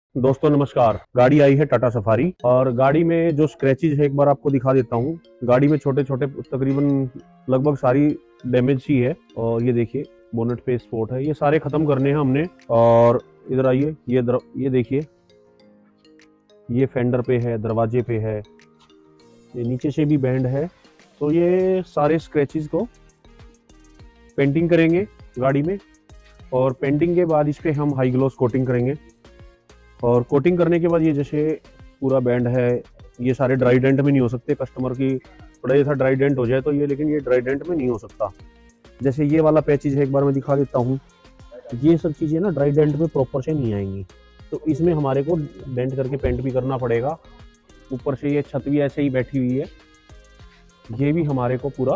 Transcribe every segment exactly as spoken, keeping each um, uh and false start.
दोस्तों नमस्कार। गाड़ी आई है टाटा सफारी और गाड़ी में जो स्क्रैचेज है एक बार आपको दिखा देता हूँ। गाड़ी में छोटे छोटे तकरीबन लगभग सारी डैमेज ही है और ये देखिए बोनेट पे स्पॉट है, ये सारे खत्म करने हैं हमने। और इधर आइए, ये दर, ये देखिए ये फेंडर पे है, दरवाजे पे है, ये नीचे से भी बैंड है। तो ये सारे स्क्रैचेज को पेंटिंग करेंगे गाड़ी में और पेंटिंग के बाद इस पे हम हाई ग्लोस कोटिंग करेंगे। और कोटिंग करने के बाद ये जैसे पूरा बैंड है, ये सारे ड्राई डेंट में नहीं हो सकते। कस्टमर की थोड़ा ये था ड्राई डेंट हो जाए तो ये, लेकिन ये ड्राई डेंट में नहीं हो सकता। जैसे ये वाला पैचेज है, एक बार मैं दिखा देता हूँ। ये सब चीज़ें ना ड्राई डेंट में प्रॉपर से नहीं आएंगी, तो इसमें हमारे को डेंट करके पेंट भी करना पड़ेगा। ऊपर से ये छत भी ऐसे ही बैठी हुई है, ये भी हमारे को पूरा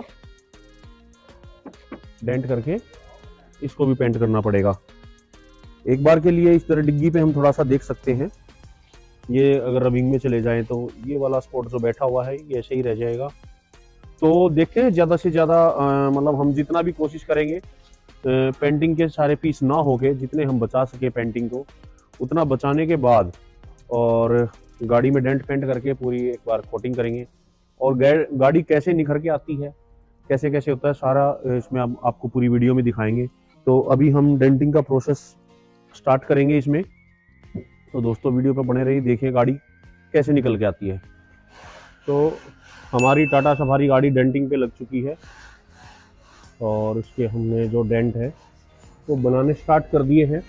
डेंट करके इसको भी पेंट करना पड़ेगा। एक बार के लिए इस तरह डिग्गी पे हम थोड़ा सा देख सकते हैं, ये अगर रबिंग में चले जाएं तो ये वाला स्पॉट जो बैठा हुआ है ये ऐसे ही रह जाएगा। तो देखते हैं ज़्यादा से ज़्यादा, मतलब हम जितना भी कोशिश करेंगे पेंटिंग के सारे पीस ना हो के जितने हम बचा सके पेंटिंग को, उतना बचाने के बाद और गाड़ी में डेंट पेंट करके पूरी एक बार कोटिंग करेंगे। और गाड़ी कैसे निखर के आती है, कैसे कैसे होता है, सारा इसमें आप, आपको पूरी वीडियो में दिखाएंगे। तो अभी हम डेंटिंग का प्रोसेस स्टार्ट करेंगे इसमें। तो दोस्तों वीडियो पर बने रहिए, देखिए गाड़ी कैसे निकल के आती है। तो हमारी टाटा सफारी गाड़ी डेंटिंग पे लग चुकी है और उसके हमने जो डेंट है वो बनाने स्टार्ट कर दिए हैं।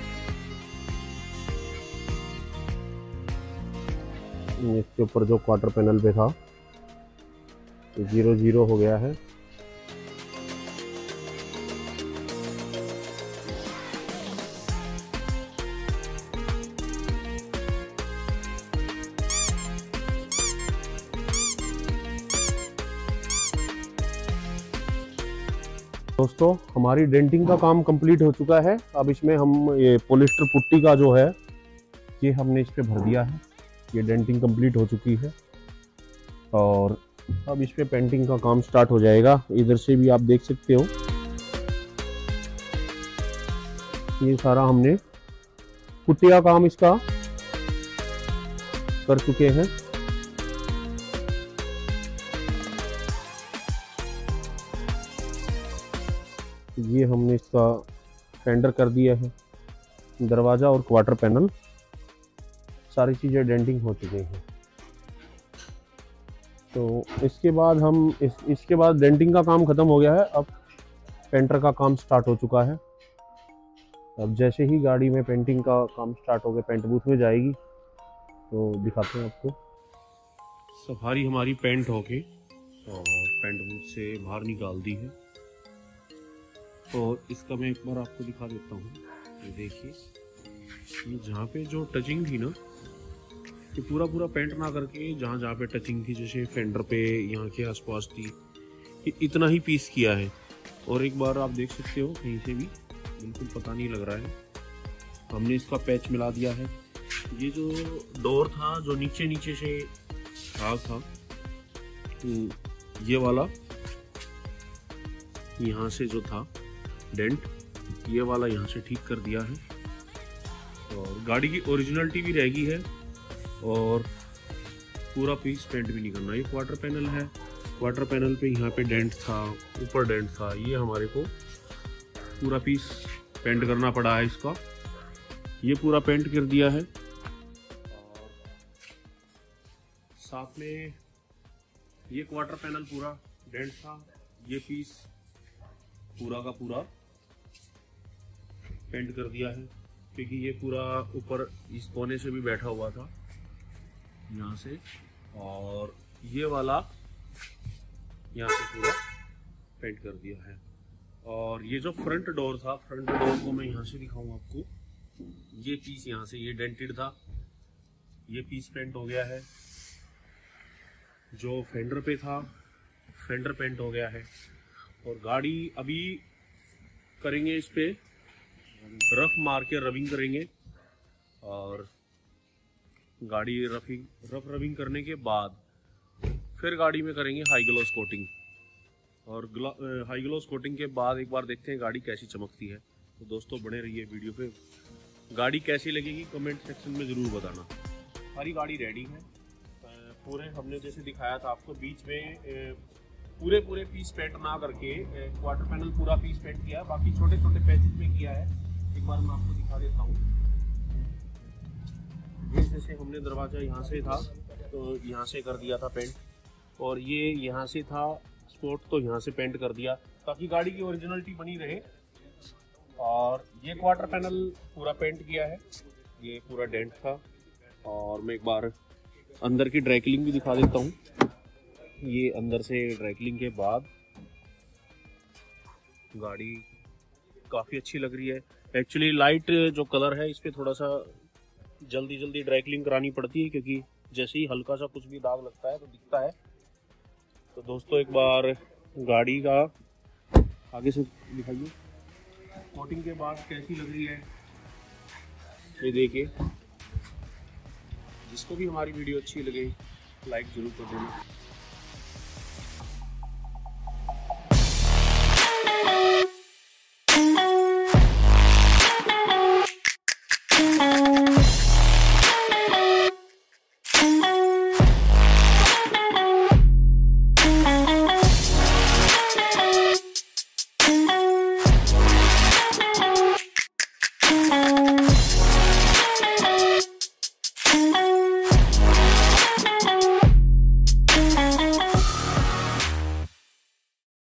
इसके ऊपर जो क्वार्टर पैनल पे था जीरो जीरो हो गया है। दोस्तों हमारी डेंटिंग का काम कंप्लीट हो चुका है। अब इसमें हम ये पॉलिस्टर पुट्टी का जो है ये हमने इस पे भर दिया है। ये डेंटिंग कंप्लीट हो चुकी है और अब इस पे पेंटिंग का काम स्टार्ट हो जाएगा। इधर से भी आप देख सकते हो, ये सारा हमने पुट्टी का काम इसका कर चुके हैं। ये हमने इसका फेंडर कर दिया है, दरवाज़ा और क्वार्टर पैनल सारी चीज़ें डेंटिंग हो चुकी हैं। तो इसके बाद हम इस इसके बाद डेंटिंग का काम ख़त्म हो गया है। अब पेंटर का काम स्टार्ट हो चुका है। अब जैसे ही गाड़ी में पेंटिंग का काम स्टार्ट हो गया, पेंट बूथ में जाएगी तो दिखाते हैं आपको। सफारी हमारी पेंट होके और पेंट बूथ से बाहर निकाल दी है और इसका मैं एक बार आपको दिखा देता हूँ। ये देखिए, ये जहाँ पे जो टचिंग थी ना, ये पूरा पूरा पेंट ना करके जहाँ जहाँ पे टचिंग थी, जैसे फेंडर पे यहाँ के आसपास थी, ये इतना ही पीस किया है। और एक बार आप देख सकते हो कहीं से भी बिल्कुल पता नहीं लग रहा है। हमने इसका पैच मिला दिया है। ये जो डोर था जो नीचे नीचे से था, था ये वाला यहाँ से जो था डेंट, ये वाला यहाँ से ठीक कर दिया है और गाड़ी की ओरिजिनलिटी भी रहेगी है और पूरा पीस पेंट भी नहीं करना। ये क्वार्टर पैनल है, क्वार्टर पैनल पे यहाँ पे डेंट था, ऊपर डेंट था, ये हमारे को पूरा पीस पेंट करना पड़ा है इसका। ये पूरा पेंट कर दिया है और साथ में ये क्वार्टर पैनल पूरा डेंट था, ये पीस पूरा का पूरा पेंट कर दिया है, क्योंकि ये पूरा ऊपर इस कोने से भी बैठा हुआ था यहाँ से, और ये वाला यहाँ से पूरा पेंट कर दिया है। और ये जो फ्रंट डोर था, फ्रंट डोर को मैं यहाँ से दिखाऊं आपको। ये पीस यहाँ से ये डेंटेड था, ये पीस पेंट हो गया है। जो फेंडर पे था फेंडर पेंट हो गया है। और गाड़ी अभी करेंगे इस पे रफ मार के रबिंग करेंगे और गाड़ी रफिंग रफ रबिंग करने के बाद फिर गाड़ी में करेंगे हाई ग्लोस कोटिंग। और हाई ग्लोस कोटिंग के बाद एक बार देखते हैं गाड़ी कैसी चमकती है। तो दोस्तों बने रहिए वीडियो पे। गाड़ी कैसी लगेगी कमेंट सेक्शन में ज़रूर बताना। हमारी गाड़ी रेडी है, पूरे हमने जैसे दिखाया था आपको, बीच में पूरे पूरे पीस पेंट ना करके क्वार्टर पैनल पूरा पीस पेंट किया, बाकी छोटे छोटे पैचेज में किया है। एक बार मैं आपको दिखा देता हूँ। ये जैसे हमने दरवाज़ा यहाँ से था तो यहाँ से कर दिया था पेंट, और ये यहाँ से था स्पॉट तो यहाँ से पेंट कर दिया ताकि गाड़ी की ओरिजिनलिटी बनी रहे। और ये क्वार्टर पैनल पूरा पेंट किया है, ये पूरा डेंट था। और मैं एक बार अंदर की ड्राई क्लीनिंग भी दिखा देता हूँ। ये अंदर से ड्राई क्लीनिंग के बाद गाड़ी काफ़ी अच्छी लग रही है। एक्चुअली लाइट जो कलर है इस पर थोड़ा सा जल्दी जल्दी ड्राई क्लीनिंग करानी पड़ती है, क्योंकि जैसे ही हल्का सा कुछ भी दाग लगता है तो दिखता है। तो दोस्तों एक बार गाड़ी का आगे से दिखाइए कोटिंग के बाद कैसी लग रही है, ये देखिए। जिसको भी हमारी वीडियो अच्छी लगे लाइक जरूर कर देना।